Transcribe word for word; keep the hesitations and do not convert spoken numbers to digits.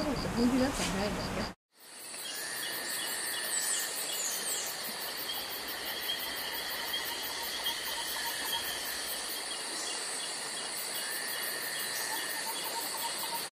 ちょっと本気出したら早いんだっけ？